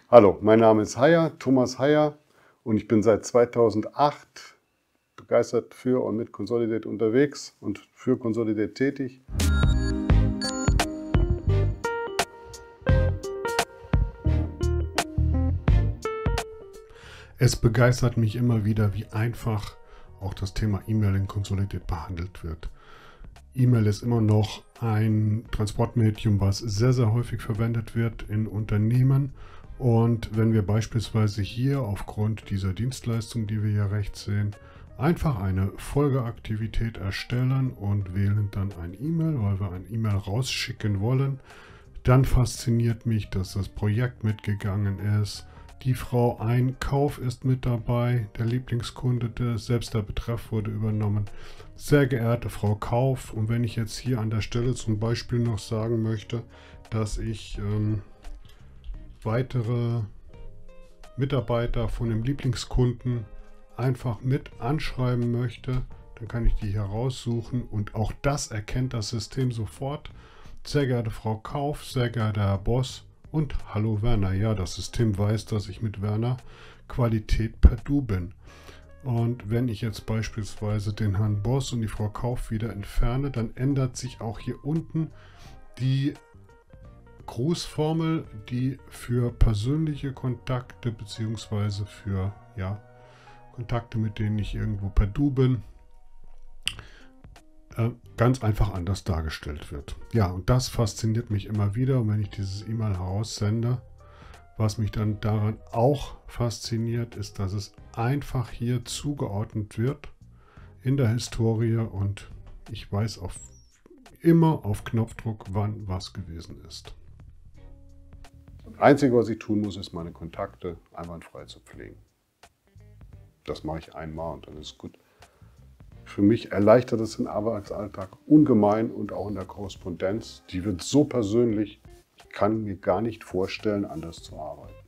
Hallo, mein Name ist Heyer, Thomas Heyer, und ich bin seit 2008 begeistert für und mit Consolidate unterwegs und für Consolidate tätig. Es begeistert mich immer wieder, wie einfach auch das Thema E-Mail in Consolidate behandelt wird. E-Mail ist immer noch ein Transportmedium, was sehr, sehr häufig verwendet wird in Unternehmen. Und wenn wir beispielsweise hier aufgrund dieser Dienstleistung, die wir hier rechts sehen, einfach eine Folgeaktivität erstellen und wählen dann ein E-Mail, weil wir ein E-Mail rausschicken wollen, dann fasziniert mich, dass das Projekt mitgegangen ist. Die Frau Einkauf ist mit dabei, der Lieblingskunde, selbst der Betreff wurde übernommen. Sehr geehrte Frau Kauf, und wenn ich jetzt hier an der Stelle zum Beispiel noch sagen möchte, dass ich weitere Mitarbeiter von dem Lieblingskunden einfach mit anschreiben möchte, dann kann ich die hier raussuchen und auch das erkennt das System sofort. Sehr geehrte Frau Kauf, sehr geehrter Herr Boss und hallo Werner. Ja, das System weiß, dass ich mit Werner Qualität per Du bin. Und wenn ich jetzt beispielsweise den Herrn Boss und die Frau Kauf wieder entferne, dann ändert sich auch hier unten die Grußformel, die für persönliche Kontakte bzw. für Kontakte, mit denen ich irgendwo per Du bin, ganz einfach anders dargestellt wird. Ja, und das fasziniert mich immer wieder. Und wenn ich dieses E-Mail heraussende, was mich dann daran auch fasziniert, ist, dass es einfach hier zugeordnet wird in der Historie und ich weiß immer auf Knopfdruck, wann was gewesen ist. Das Einzige, was ich tun muss, ist, meine Kontakte einwandfrei zu pflegen. Das mache ich einmal und dann ist gut. Für mich erleichtert es den Arbeitsalltag ungemein und auch in der Korrespondenz. Die wird so persönlich, ich kann mir gar nicht vorstellen, anders zu arbeiten.